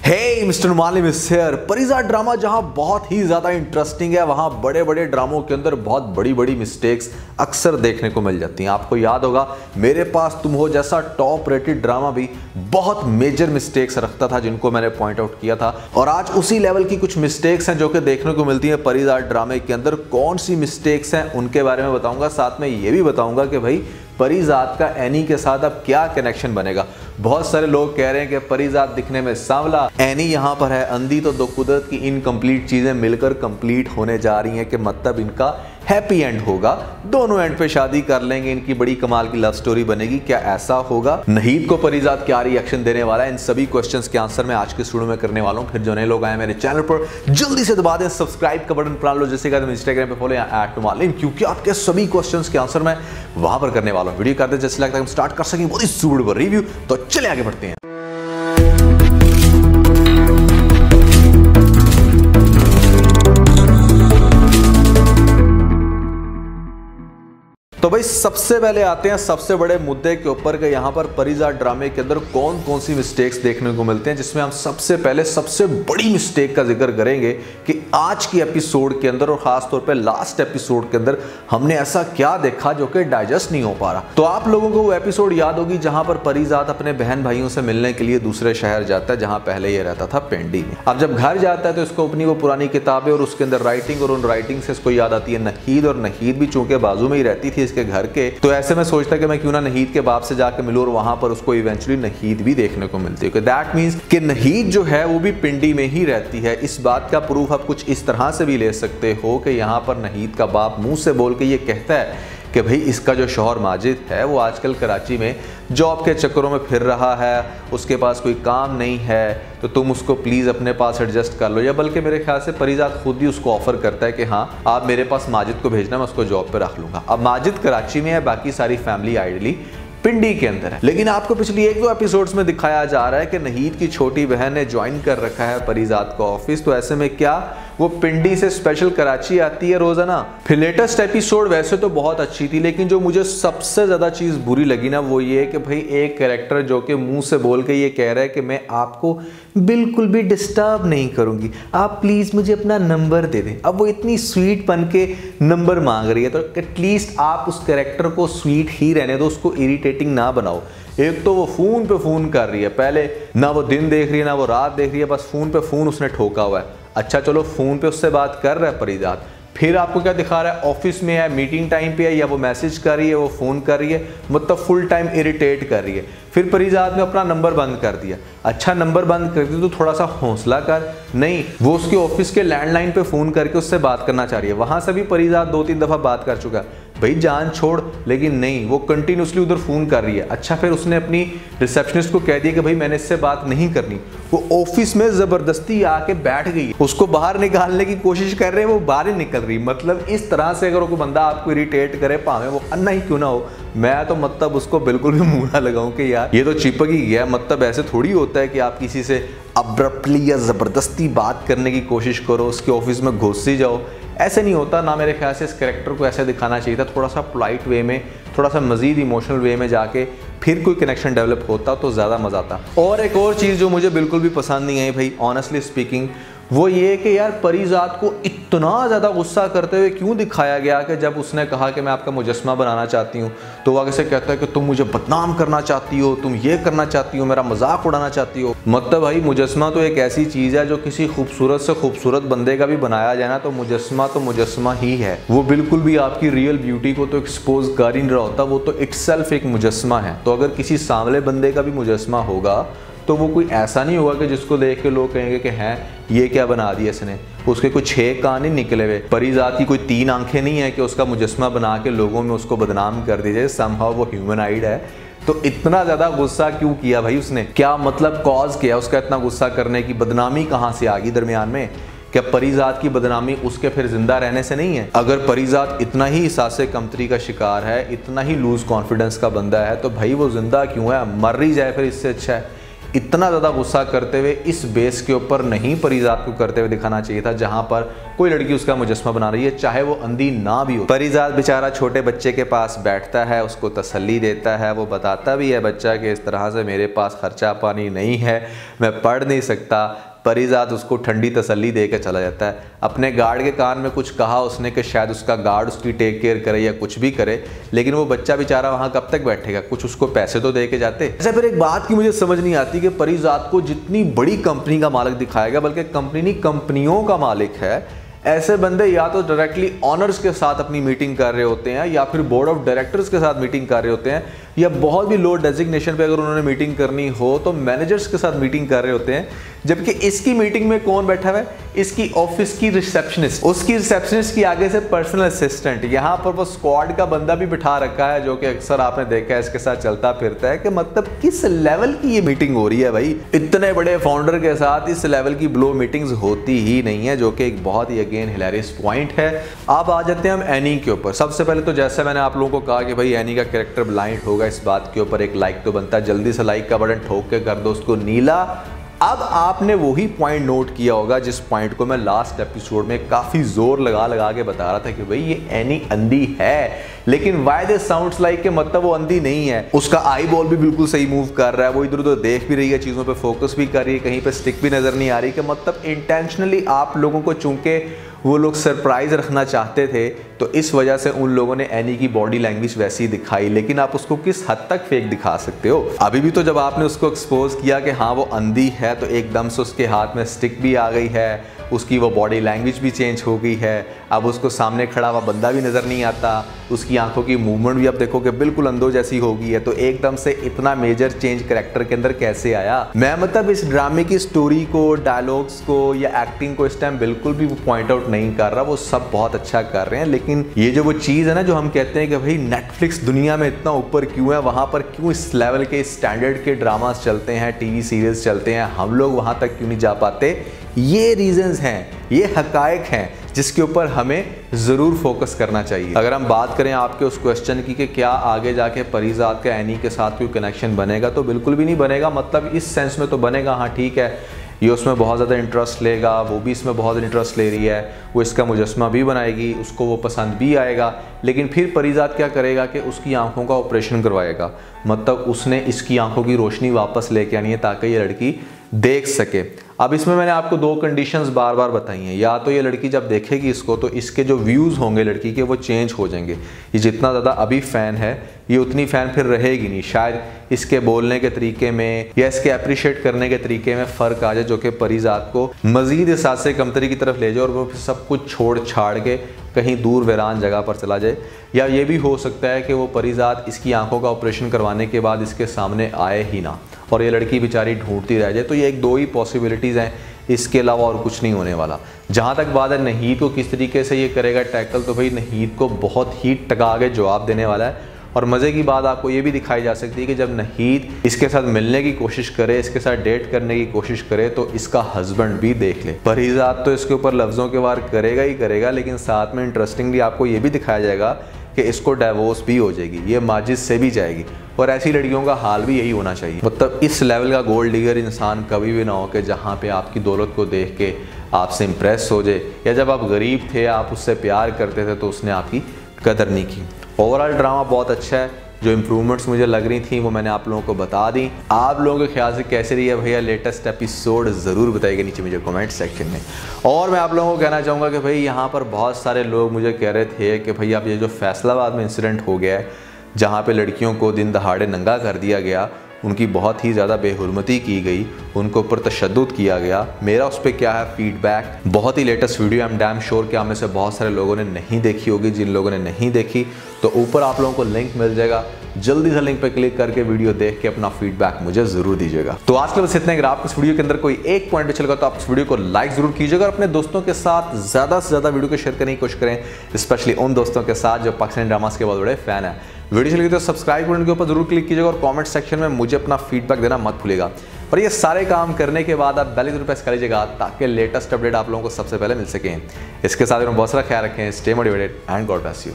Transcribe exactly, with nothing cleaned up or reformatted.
Hey mister Malim is here. Parijat drama जहां बहुत ही ज्यादा इंटरेस्टिंग है, वहां बड़े बड़े ड्रामों के अंदर बहुत बड़ी बड़ी मिस्टेक्स अक्सर देखने को मिल जाती हैं। आपको याद होगा मेरे पास तुम हो जैसा टॉप रेटेड ड्रामा भी बहुत मेजर मिस्टेक्स रखता था, जिनको मैंने पॉइंट आउट किया था। और आज उसी लेवल की कुछ मिस्टेक्स हैं जो कि देखने को मिलती हैं परिजात ड्रामे के अंदर। कौन सी मिस्टेक्स हैं उनके बारे में बताऊंगा, साथ में ये भी बताऊंगा कि भाई परिजात का एनी के साथ अब क्या कनेक्शन बनेगा। बहुत सारे लोग कह रहे हैं कि परिजात दिखने में सांवला, एनी यहाँ पर है अंधी, तो दो कुदरत की इनकम्प्लीट चीजें मिलकर कंप्लीट होने जा रही हैं कि मतलब इनका हैप्पी एंड होगा, दोनों एंड पे शादी कर लेंगे, इनकी बड़ी कमाल की लव स्टोरी बनेगी। क्या ऐसा होगा? नहीद को परिजात क्या रिएक्शन देने वाला है? इन सभी क्वेश्चंस के आंसर मैं आज के स्टूडियो में करने वाला हूं। फिर जो नए लोग आए मेरे चैनल पर जल्दी से दबा दें सब्सक्राइब का बटन, प्राण लो जैसे तुम इंस्टाग्राम पे फॉलो या एट मालिम, क्योंकि आपके सभी क्वेश्चंस के आंसर मैं वहां पर करने वाला हूं। वीडियो करते जैसे लगता है हम स्टार्ट कर सकें बहुत ही सुपर रिव्यू, तो चले आगे बढ़ते हैं। तो भाई सबसे पहले आते हैं सबसे बड़े मुद्दे के ऊपर कि यहाँ पर परिजात ड्रामे के अंदर कौन कौन सी मिस्टेक्स देखने को मिलते हैं, जिसमें हम सबसे पहले सबसे बड़ी मिस्टेक का जिक्र करेंगे कि आज की एपिसोड के अंदर और खास तौर पे लास्ट एपिसोड के अंदर हमने ऐसा क्या देखा जो कि डाइजेस्ट नहीं हो पा रहा। तो आप लोगों को वो एपिसोड याद होगी जहां पर परिजात अपने बहन भाइयों से मिलने के लिए दूसरे शहर जाता है जहां पहले ये रहता था पिंडी में। अब जब घर जाता है तो इसको अपनी वो पुरानी किताबें और उसके अंदर राइटिंग, और उन राइटिंग से इसको याद आती है नहीद, और नहीद भी चूंकि बाजू में ही रहती थी के घर के, तो ऐसे में सोचता कि मैं क्यों ना नहीद के बाप से जाकर मिलूं, और वहां पर उसको इवेंचुअली नहीद भी देखने को मिलती है। दैट मींस कि नहीद जो है वो भी पिंडी में ही रहती है। इस बात का प्रूफ आप कुछ इस तरह से भी ले सकते हो कि यहां पर नहीद का बाप मुंह से बोल के ये कहता है कि भाई इसका जो शौहर माजिद है वो आजकल कराची में जॉब के चक्करों में फिर रहा है, उसके पास कोई काम नहीं है, तो तुम उसको प्लीज़ अपने पास एडजस्ट कर लो। या बल्कि मेरे ख्याल से परिजात खुद ही उसको ऑफर करता है कि हाँ आप मेरे पास माजिद को भेजना, मैं उसको जॉब पे रख लूँगा। अब माजिद कराची में है, बाकी सारी फैमिली आइडली पिंडी के अंदर है। लेकिन आपको पिछली एक दो एपिसोड्स में दिखाया जा रहा है कि नहीद की छोटी बहन ने ज्वाइन कर रखा है परिजात का ऑफिस, तो ऐसे में क्या वो पिंडी से स्पेशल कराची आती है रोजाना। फिर लेटेस्ट एपिसोड वैसे तो बहुत अच्छी थी, लेकिन जो मुझे सबसे ज्यादा चीज बुरी लगी ना वो ये कि भाई एक कैरेक्टर जो कि मुंह से बोल के ये कह रहा है कि मैं आपको बिल्कुल भी डिस्टर्ब नहीं करूंगी, आप प्लीज मुझे अपना नंबर दे दें। अब वो इतनी स्वीट बन के नंबर मांग रही है, तो एटलीस्ट आप उस कैरेक्टर को स्वीट ही रहने दो, उसको इरिटेटिंग ना बनाओ। एक तो वो फोन पे फोन कर रही है, पहले ना वो दिन देख रही है ना वो रात देख रही है, बस फोन पे फोन उसने ठोका हुआ है। अच्छा चलो फोन पे उससे बात कर रहा है परिजात, फिर आपको क्या दिखा रहा है, ऑफिस में है, मीटिंग टाइम पे है, या वो मैसेज कर रही है, वो फोन कर रही है, मतलब फुल टाइम इरिटेट कर रही है। फिर परिजात ने अपना नंबर बंद कर दिया। अच्छा नंबर बंद कर दिया तो थोड़ा सा हौसला कर, नहीं वो उसके ऑफिस के लैंडलाइन पे फोन करके उससे बात करना चाह रही है। वहां से भी परिजात दो तीन दफा बात कर चुका है, भाई जान छोड़, लेकिन नहीं वो कंटिन्यूसली उधर फोन कर रही है। अच्छा फिर उसने अपनी रिसेप्शनिस्ट को कह दिया कि भाई मैंने इससे बात नहीं करनी, वो ऑफिस में जबरदस्ती आके बैठ गई, उसको बाहर निकालने की कोशिश कर रहे हैं, वो बाहर ही निकल रही। मतलब इस तरह से अगर कोई बंदा आपको इरिटेट करे, भावे वो अन्ना ही क्यों ना हो, मैं तो मतलब उसको बिल्कुल भी मुंह ना लगाऊं कि यार ये तो चिपक ही गया। मतलब ऐसे थोड़ी होता है कि आप किसी से अब्रप्टली या जबरदस्ती बात करने की कोशिश करो, उसके ऑफिस में घुस ही जाओ, ऐसे नहीं होता ना। मेरे ख्याल से इस कैरेक्टर को ऐसे दिखाना चाहिए था, थोड़ा सा पोलाइट वे में, थोड़ा सा मजीद इमोशनल वे में जाके फिर कोई कनेक्शन डेवलप होता तो ज़्यादा मज़ा आता। और एक और चीज़ जो मुझे बिल्कुल भी पसंद नहीं आई भाई ऑनेस्टली स्पीकिंग, वो ये कि यार परिजात को इतना ज़्यादा गुस्सा करते हुए क्यों दिखाया गया कि जब उसने कहा कि मैं आपका मुजस्मा बनाना चाहती हूँ, तो वो आगे से कहता है कि तुम मुझे बदनाम करना चाहती हो, तुम ये करना चाहती हो, मेरा मजाक उड़ाना चाहती हो। मतलब भाई मुजस्मा तो एक ऐसी चीज़ है जो किसी खूबसूरत से खूबसूरत बंदे का भी बनाया जाए ना, तो मुजस्मा तो मुजस्मा ही है, वो बिल्कुल भी आपकी रियल ब्यूटी को तो एक्सपोज कर ही नहीं रहा होता, वो तो इटसेल्फ एक मुजस्मा है। तो अगर किसी सांवले बंदे का भी मुजस्मा होगा तो वो कोई ऐसा नहीं होगा कि जिसको देख के लोग कहेंगे कि हैं ये क्या बना दिया इसने, उसके कोई छह कान नहीं निकले हुए, परिजात की कोई तीन आंखें नहीं है कि उसका मुजस्मा बना के लोगों में उसको बदनाम कर दीजिए, समहाउ वो ह्यूमनाइड है। तो इतना ज्यादा गुस्सा क्यों किया भाई उसने, क्या मतलब कॉज किया उसका इतना गुस्सा करने की, बदनामी कहाँ से आ गई दरमियान में? क्या परिजात की बदनामी उसके फिर जिंदा रहने से नहीं है? अगर परिजात इतना ही एहसासे कमतरी का शिकार है, इतना ही लूज कॉन्फिडेंस का बंदा है, तो भाई वो जिंदा क्यों है, मर ही जाए फिर, इससे अच्छा है। इतना ज़्यादा गुस्सा करते हुए इस बेस के ऊपर नहीं परिजात को करते हुए दिखाना चाहिए था जहां पर कोई लड़की उसका मुजस्समा बना रही है, चाहे वो अंधी ना भी हो। परिजात बेचारा छोटे बच्चे के पास बैठता है, उसको तसल्ली देता है, वो बताता भी है बच्चा कि इस तरह से मेरे पास खर्चा पानी नहीं है, मैं पढ़ नहीं सकता। परिजात उसको ठंडी तसल्ली दे के चला जाता है। अपने गार्ड के कान में कुछ कहा उसने कि शायद उसका गार्ड उसकी टेक केयर करे या कुछ भी करे, लेकिन वो बच्चा बेचारा वहाँ कब तक बैठेगा, कुछ उसको पैसे तो दे के जाते। अच्छा, फिर एक बात की मुझे समझ नहीं आती कि परिजात को जितनी बड़ी कंपनी का मालिक दिखाया गया, बल्कि कंपनी नहीं कंपनियों का मालिक है, ऐसे बंदे या तो डायरेक्टली ऑनर्स के साथ अपनी मीटिंग कर रहे होते हैं या फिर बोर्ड ऑफ डायरेक्टर्स के साथ मीटिंग कर रहे होते हैं, या बहुत भी लो डेजिग्नेशन पे अगर उन्होंने मीटिंग करनी हो तो मैनेजर्स के साथ मीटिंग कर रहे होते हैं। जबकि इसकी मीटिंग में कौन बैठा हुआ है? इसकी ऑफिस की रिसेप्शनिस्ट, उसकी रिसेप्शनिस्ट की आगे से पर्सनल असिस्टेंट, यहाँ पर वो स्क्वाड का बंदा भी बिठा रखा है जो कि अक्सर आपने देखा है इसके साथ चलता फिरता है। कि मतलब किस लेवल की ये मीटिंग हो रही है भाई? इतने बड़े फाउंडर के साथ इस लेवल की ब्लो मीटिंग्स होती ही नहीं है, जो कि एक बहुत ही अगेन हिलेरियस पॉइंट है। अब आ जाते हैं हम एनी के ऊपर। सबसे पहले तो जैसे मैंने आप लोगों को कहा कि भाई एनी का कैरेक्टर ब्लाइंड होगा, इस बात के ऊपर एक लाइक तो बनता है। जल्दी से लाइक का बटन ठोक के कर दो उसको नीला। अब आपने वही पॉइंट नोट किया होगा जिस पॉइंट को मैं लास्ट एपिसोड में काफी जोर लगा लगा के बता रहा था कि भाई ये एनी अंधी है, लेकिन वाई दिस साउंड्स लाइक के मतलब वो अंधी नहीं है। उसका आई बॉल भी बिल्कुल सही मूव कर रहा है, वो इधर उधर देख भी रही है, चीजों पे फोकस भी कर रही है, कहीं पे स्टिक भी नजर नहीं आ रही। कि मतलब इंटेंशनली आप लोगों को चूंकि वो लोग सरप्राइज रखना चाहते थे तो इस वजह से उन लोगों ने एनी की बॉडी लैंग्वेज वैसी दिखाई, लेकिन आप उसको किस हद तक फेक दिखा सकते हो? अभी भी तो जब आपने उसको एक्सपोज किया कि हाँ वो अंधी है तो एकदम से उसके हाथ में स्टिक भी आ गई है, उसकी वो बॉडी लैंग्वेज भी चेंज हो गई है। अब उसको सामने खड़ा हुआ बंदा भी नज़र नहीं आता, उसकी आंखों की मूवमेंट भी अब देखो कि बिल्कुल अंधों जैसी हो गई है। तो एकदम से इतना मेजर चेंज कैरेक्टर के अंदर कैसे आया? मैं मतलब इस ड्रामे की स्टोरी को, डायलॉग्स को या एक्टिंग को इस टाइम बिल्कुल भी पॉइंट आउट नहीं कर रहा, वो सब बहुत अच्छा कर रहे हैं। लेकिन ये जो वो चीज़ है ना जो हम कहते हैं कि भाई नेटफ्लिक्स दुनिया में इतना ऊपर क्यों है, वहाँ पर क्यों इस लेवल के स्टैंडर्ड के ड्रामास चलते हैं, टीवी सीरियल्स चलते हैं, हम लोग वहाँ तक क्यों नहीं जा पाते? ये रीजंस हैं, ये हकायक हैं जिसके ऊपर हमें ज़रूर फोकस करना चाहिए। अगर हम बात करें आपके उस क्वेश्चन की कि क्या आगे जाके परिजात का एनी के साथ कोई कनेक्शन बनेगा, तो बिल्कुल भी नहीं बनेगा। मतलब इस सेंस में तो बनेगा, हाँ ठीक है, ये उसमें बहुत ज़्यादा इंटरेस्ट लेगा, वो भी इसमें बहुत इंटरेस्ट ले रही है, वो इसका मुजस्समा भी बनाएगी, उसको वो पसंद भी आएगा। लेकिन फिर परिजात क्या करेगा कि उसकी आंखों का ऑपरेशन करवाएगा। मतलब उसने इसकी आंखों की रोशनी वापस लेके आनी है ताकि ये लड़की देख सके। अब इसमें मैंने आपको दो कंडीशंस बार बार बताई हैं। या तो ये लड़की जब देखेगी इसको तो इसके जो व्यूज़ होंगे लड़की के वो चेंज हो जाएंगे। ये जितना ज़्यादा अभी फ़ैन है ये उतनी फ़ैन फिर रहेगी नहीं। शायद इसके बोलने के तरीके में या इसके अप्रिशिएट करने के तरीके में फ़र्क आ जाए, जो कि परिजात को मज़ीद एहसास कमतरी की तरफ ले जाए और वो फिर सब कुछ छोड़ छाड़ के कहीं दूर वीरान जगह पर चला जाए। या ये भी हो सकता है कि वो परिजात इसकी आंखों का ऑपरेशन करवाने के बाद इसके सामने आए ही ना और ये लड़की बेचारी ढूंढती रह जाए। तो ये एक दो ही पॉसिबिलिटीज़ हैं, इसके अलावा और कुछ नहीं होने वाला। जहाँ तक बात है नहीद को किस तरीके से ये करेगा टैकल, तो भाई नहीद को बहुत ही टका के जवाब देने वाला है। और मज़े की बात आपको ये भी दिखाई जा सकती है कि जब नहीद इसके साथ मिलने की कोशिश करे, इसके साथ डेट करने की कोशिश करे, तो इसका हस्बैंड भी देख ले। परिजात तो इसके ऊपर लफ्ज़ों के वार करेगा ही करेगा, लेकिन साथ में इंटरेस्टिंगली आपको ये भी दिखाया जाएगा कि इसको डाइवोर्स भी हो जाएगी, ये माजिद से भी जाएगी। और ऐसी लड़कियों का हाल भी यही होना चाहिए। मतलब इस लेवल का गोल्ड डिगर इंसान कभी भी ना हो कि जहाँ पे आपकी दौलत को देख के आपसे इम्प्रेस हो जाए, या जब आप गरीब थे आप उससे प्यार करते थे तो उसने आपकी कदर नहीं की। ओवरऑल ड्रामा बहुत अच्छा है। जो इम्प्रूवमेंट्स मुझे लग रही थी वो मैंने आप लोगों को बता दी। आप लोगों के ख्याल से कैसे रही है भैया लेटेस्ट एपिसोड, ज़रूर बताइएगा नीचे मुझे कमेंट सेक्शन में। और मैं आप लोगों को कहना चाहूँगा कि भाई यहाँ पर बहुत सारे लोग मुझे कह रहे थे कि भाई अब ये जो फैसलाबाद में इंसिडेंट हो गया है, जहाँ पे लड़कियों को दिन दहाड़े नंगा कर दिया गया, उनकी बहुत ही ज़्यादा बेहुरमती की गई, उनको ऊपर तशद्दुद किया गया, मेरा उस पर क्या है फीडबैक। बहुत ही latest video, I am damn sure कि आप में से बहुत सारे लोगों ने नहीं देखी होगी। जिन लोगों ने नहीं देखी तो ऊपर आप लोगों को लिंक मिल जाएगा, जल्दी से लिंक पे क्लिक करके वीडियो देख के अपना फीडबैक मुझे जरूर दीजिएगा। तो आज के बस इतना। अगर आपको इस वीडियो के अंदर कोई एक पॉइंट अच्छा लगा तो आप इस वीडियो को लाइक जरूर कीजिएगा और अपने दोस्तों के साथ ज़्यादा से ज़्यादा वीडियो को शेयर करने की कोशिश करें, स्पेशली उन दोस्तों के साथ जो पाकिस्तानी ड्रामास के बहुत बड़े फैन है। वीडियो चली तो सब्सक्राइब बटन के ऊपर जरूर क्लिक कीजिएगा और कमेंट सेक्शन में मुझे अपना फीडबैक देना मत भूलिएगा। पर ये सारे काम करने के बाद आप बेल जरूर प्रेस कर लीजिएगा ताकि लेटेस्ट अपडेट आप लोगों को सबसे पहले मिल सकें। इसके साथ बहुत सारा ख्याल रखें, stay motivated and God bless you.